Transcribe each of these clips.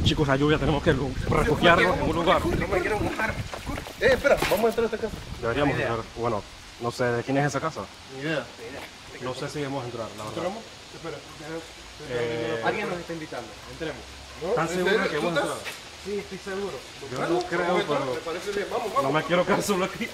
chicos, la lluvia, tenemos que refugiarnos en un lugar. No me quiero mojar. Espera, vamos a entrar a esta casa. Deberíamos entrar. Bueno, no sé de quién es esa casa. Ni idea. No sé si debemos entrar, la verdad. ¿Entramos? Espera. Alguien nos está invitando. Entremos. ¿Están seguros que vamos a entrar? Sí, estoy seguro. Yo no creo, Me pero parece bien. Vamos, no vamos. me quiero quedar solo aquí.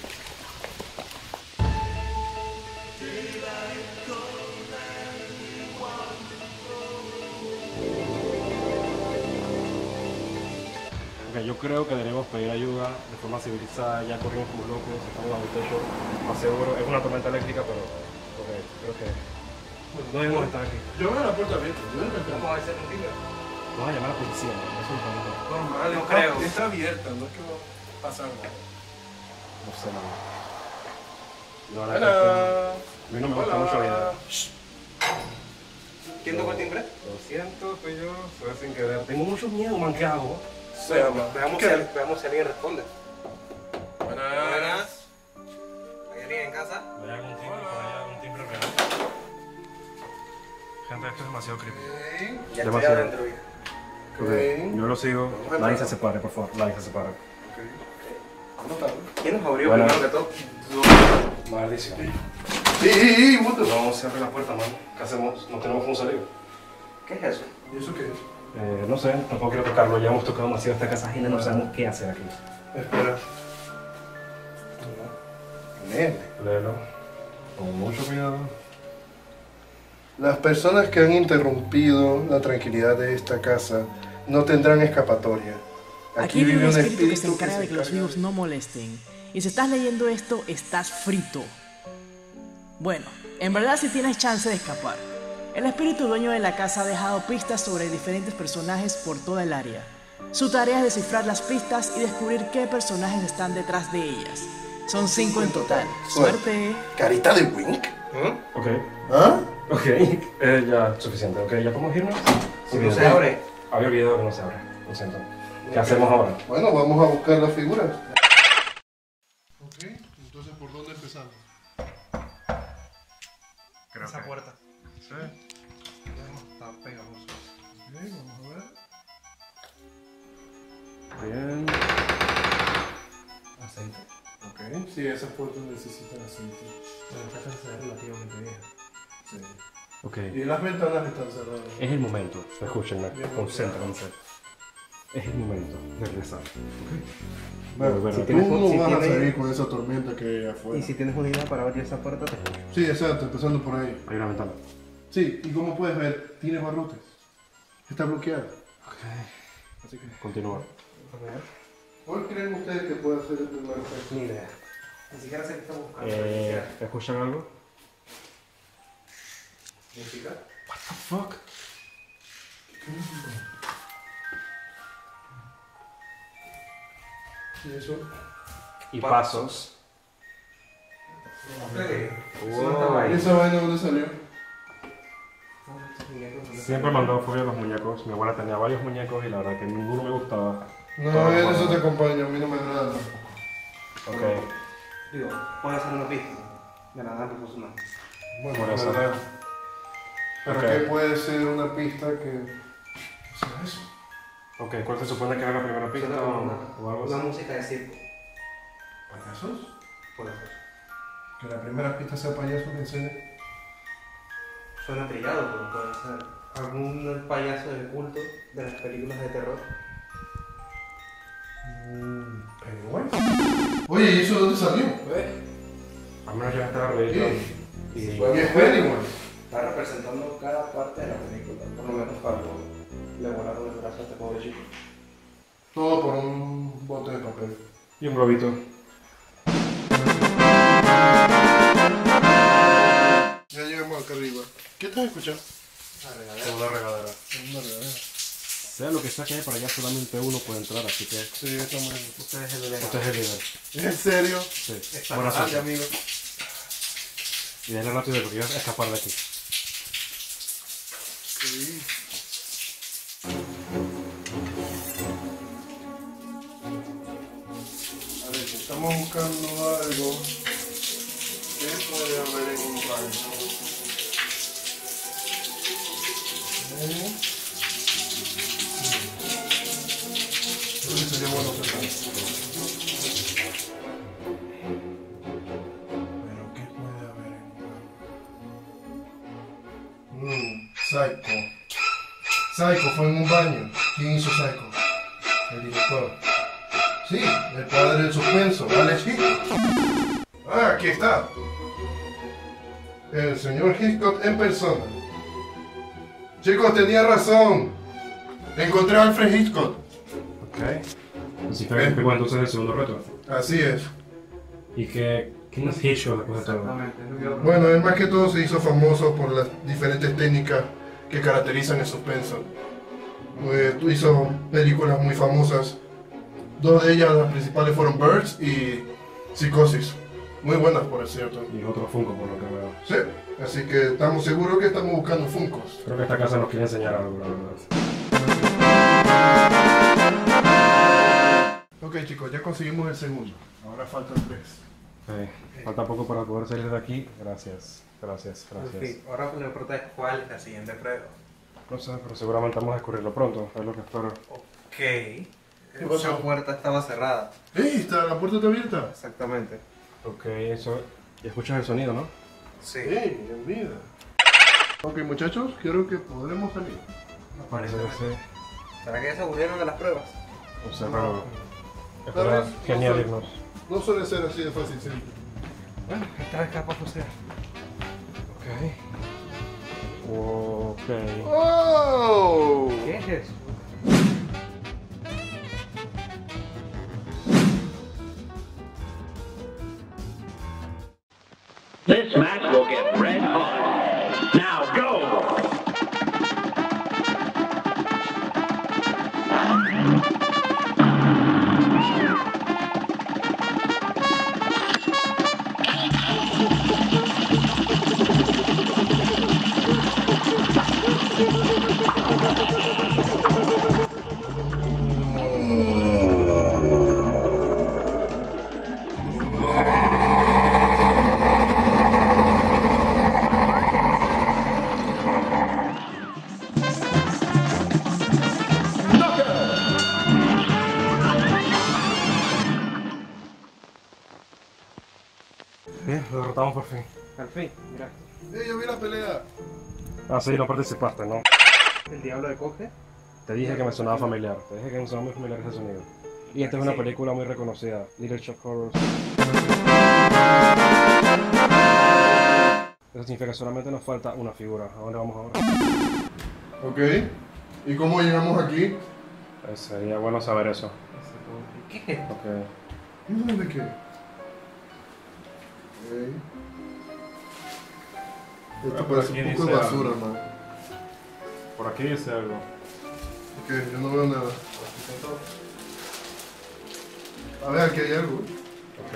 Ok, yo creo que deberíamos pedir ayuda de forma civilizada. Ya corrimos como locos, estamos bajo el techo, más seguro. Es una tormenta eléctrica, pero okay, creo que no debemos estar aquí. Yo veo la puerta abierta. Yo no entramos. Vamos a hacer un timbre. Vamos a llamar a la policía, ¿no? Eso es lo mejor. Normal, No creo. Está abierta, no es que va a pasar nada. No sé, nada. La verdad que Hola. a mí no me gusta mucho la idea. ¿Quién tocó el timbre? Lo siento, soy yo, fue sin querer. Tengo mucho miedo, man, ¿qué hago? Veamos si alguien responde. Buenas. ¿Hay alguien en casa? Hay algún timbre, por ahí algún timbre real. Gente, esto es demasiado creepy. Ya estoy Demasiado. adentro. Okay. Yo lo sigo. Nadie se separe, por favor. Nadie se separe. ¿Quién nos abrió Bueno. primero que todo? Maldición. Sí, puto. No, cierre la puerta, man. ¿Qué hacemos? No tenemos cómo salir. ¿Qué es eso? ¿Y eso qué es? No sé, tampoco quiero tocarlo. Ya hemos tocado demasiado esta casa ajena, no sabemos qué hacer aquí. Espera. Nene. Léelo. Con mucho cuidado. Las personas que han interrumpido la tranquilidad de esta casa no tendrán escapatoria. Aquí vive un espíritu que se encarga de que los vivos no molesten. Y si estás leyendo esto, estás frito. Bueno, en verdad sí tienes chance de escapar. El espíritu dueño de la casa ha dejado pistas sobre diferentes personajes por toda el área. Su tarea es descifrar las pistas y descubrir qué personajes están detrás de ellas. Son 5 en total. ¡Suerte! ¿Carita de Wink? Ok. ¿Ah? Ok. Ya, suficiente. Ok, ¿ya podemos irnos? Si no se abre. Había olvidado que no se abre. Lo siento. ¿Qué hacemos ahora? Bueno, vamos a buscar las figuras. Ok, entonces ¿por dónde empezamos? Creo Esa puerta. Sí. Está pegajoso. Ok, vamos a ver. Bien. Aceite. Ok, sí, esas puertas necesitan aceite. Pero esta casa es relativamente vieja. Sí. Ok. Y las ventanas están cerradas. Es el momento. Escúchenme. Concéntrense. Es el momento de regresar. Bueno, Bueno, si si tú tienes- no si vas a tienes- salir con esa tormenta que hay afuera. Y si tienes una idea para abrir esa puerta, te escucho. Sí, exacto, empezando por ahí. Hay una ventana. Sí, y como puedes ver, tiene barrotes. Está bloqueado. Ok. Así que, Continúa. ¿cuál creen ustedes que puede ser el primer efecto? Ni idea. Ni siquiera sé qué está buscando. ¿Escuchan algo? ¿Música? What the fuck? ¿Y eso? Y pasos. ¿Y esa vaina dónde salió? Siempre me han dado fobia a los muñecos. Mi abuela tenía varios muñecos y la verdad que ninguno me gustaba. No, Todo eso bueno. te acompaña, a mí no me agrada. Ok. Digo, puede ser una pista. De la nada puso una. Bueno, Por eso. verdad. Pero Ok. ¿qué puede ser una pista que sea eso? Ok, ¿cuál se supone que era la primera pista Suena como o algo una así? música de circo. ¿Payasos? Puede ser. Que la primera pista sea payasos, en serio. Suena trillado, pero puede ser algún payaso del culto de las películas de terror. Pennywise. Oye, ¿y eso dónde salió? Al menos ya está ruidito. ¿Y Y es Pennywise? Está representando cada parte de la película, por lo menos cuando le volaron el brazo a este pobre chico. Todo por un bote de papel. y un globito. Ya llegamos acá arriba. ¿Qué estás escuchando? Una regadera. Una regadera. Sea lo que sea que hay para allá, solamente uno puede entrar, así que Sí, está muy bien. Usted es el delegado. usted es el líder. ¿En serio? Sí. Está Buena grande, suerte. amigo. Y dale rápido porque quiero escapar de aquí. Sí. A ver, estamos buscando algo que puede haber en un baño. Psycho. Psycho fue en un baño. ¿Quién hizo Psycho? El director. Sí, el padre del suspenso, Alex Hitchcock. Ah, aquí está. El señor Hitchcock en persona. Chicos, tenía razón. Encontré a Alfred Hitchcock. Ok. Así que entonces el segundo reto. Así es. ¿Y quién es Hitchcock después de todo? Exactamente, es lo que iba a Bueno, él más que todo se hizo famoso por las diferentes técnicas que caracterizan el suspenso. Hizo películas muy famosas. Dos de ellas, las principales, fueron Birds y Psicosis. Muy buenas, por cierto. Y otro Funko, por lo que veo. Sí, así que estamos seguros que estamos buscando Funkos. Creo que esta casa nos quiere enseñar algo, la verdad. Ok, chicos, ya conseguimos el segundo. Ahora faltan tres. Falta poco para poder salir de aquí. Gracias. En fin, ahora lo importante es cuál es la siguiente prueba. No sé, pero seguramente vamos a descubrirlo pronto. Es lo que espero. Ok. pasó? Esa puerta estaba cerrada. La puerta está abierta. Exactamente. Ok, eso. Y escuchas el sonido, ¿no? Sí. Mira. Ok, muchachos, creo que podremos salir. Parece que sí. ¿Será que ya se aburrieron de las pruebas? No sé, pero. Tal vez, Es genial irnos. No suele ser así de fácil siempre. Bueno, esta vez capaz de ser. Ok. ¡Oh! ¿Qué es eso? This match will get red hot. Now go! Bien, lo derrotamos por fin. Al fin, mira. Yo vi la pelea. Ah, sí, no participaste, ¿no? El diablo de coge. Te dije que me sonaba familiar. Te dije que me sonaba muy familiar ese sonido. Y esta es una película muy reconocida, Little Shop of Horrors. Eso significa que solamente nos falta una figura. ¿A dónde vamos ahora? Ok. ¿Y cómo llegamos aquí? Sería bueno saber eso. ¿Qué es esto? Ok. ¿De qué? Ok. Esto Por parece aquí un poco de dice basura, algo. man. Por aquí dice algo. Ok, yo no veo nada. A ver, aquí hay algo. Ok.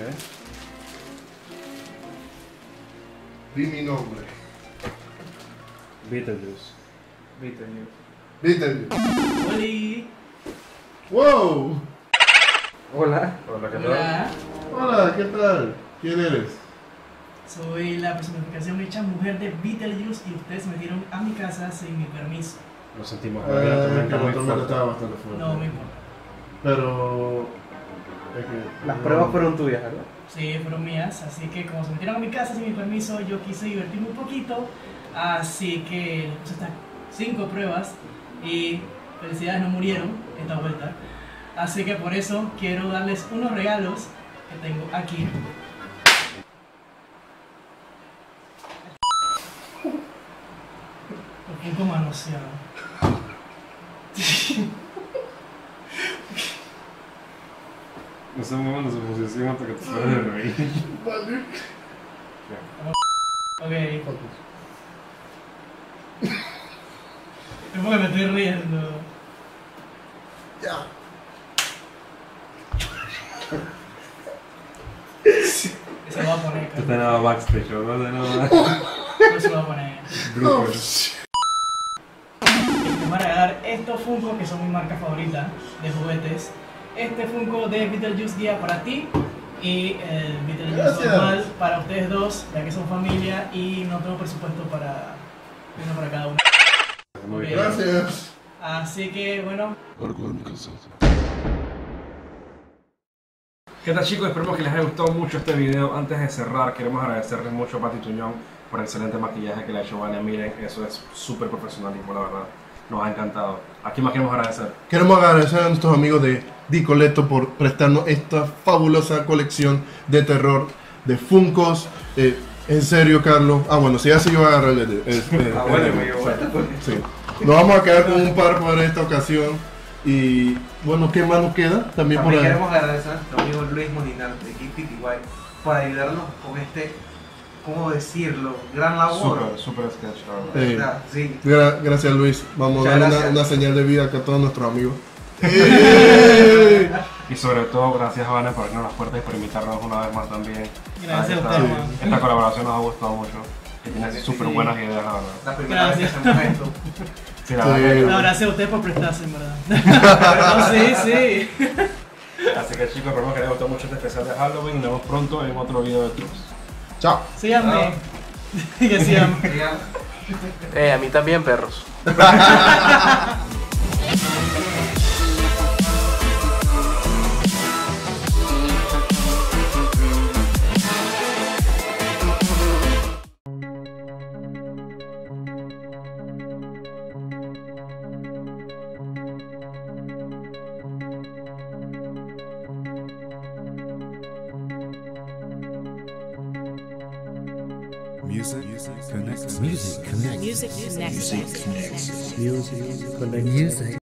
Vi mi nombre. Beetlejuice. Beetlejuice. ¡Holi! ¡Wow! Hola. Hola, ¿qué tal? Hola. Hola, ¿qué tal? ¿Quién eres? Soy la personificación hecha mujer de Beetlejuice y ustedes se metieron a mi casa sin mi permiso. Lo sentimos. Que la la tormenta muy tormenta fuerte. estaba bastante fuerte. No me importa. Pero... es que... Las pruebas fueron tuyas, ¿verdad? Sí, fueron mías, así que como se metieron a mi casa sin mi permiso, yo quise divertirme un poquito, así que les puse estas 5 pruebas y felicidades, no murieron esta vuelta. Así que por eso quiero darles unos regalos que tengo aquí. Un poco manoseado. No se muevan de su posición hasta que te puedas de reír. Vale. Ok. Es porque me estoy riendo. Ya. Se lo voy a poner, Esto está Carlos. nada backstage, ¿no? De nada. No se lo voy a poner. Bloopers. Les voy a regalar estos Funko que son mi marca favorita de juguetes. Este Funko de Beetlejuice guía para ti y el Beetlejuice Gracias. normal para ustedes dos, ya que son familia y no tengo presupuesto para uno para cada uno. Muy bien. Gracias. Así que bueno, ¿Qué tal, chicos? Esperemos que les haya gustado mucho este video. Antes de cerrar, queremos agradecerles mucho a Pati Tuñón por el excelente maquillaje que le ha hecho Vania. Miren, eso es súper profesionalismo, la verdad. Nos ha encantado. ¿A quién más queremos agradecer? Queremos agradecer a nuestros amigos de Dicoleto por prestarnos esta fabulosa colección de terror de Funkos. En serio, Carlos. Ah, bueno, si ya se iba a agarrar bueno, me llevo esta, pues. sí. Nos vamos a quedar con un par para esta ocasión. Y bueno, ¿qué más nos queda? También por ahí. Queremos agradecer a nuestro amigo Luis Molinar de KPTY por ayudarnos con este, ¿cómo decirlo? Gran labor. Súper sketch, la verdad. Sí. Sí. Gracias, Luis. Vamos a Muchas darle gracias. una señal de vida acá a todos nuestros amigos. Y sobre todo, gracias a Vania por abrirnos las puertas y por invitarnos una vez más también. Gracias a esta, ustedes, man. esta colaboración nos ha gustado mucho. Que tiene Sí, súper sí. buenas ideas, la verdad. La primera vez que Gracias. hacemos esto. Sí, la Sí. verdad que- No, gracias a ustedes por prestarse, en verdad. No, sí. Así que chicos, espero que les gustó mucho este especial de Halloween. Nos vemos pronto en otro video de Trus. Chao. Síganme. Que síganme. Ya. A mí también, perros. Music connects. Music connects. Music connects. Music connects.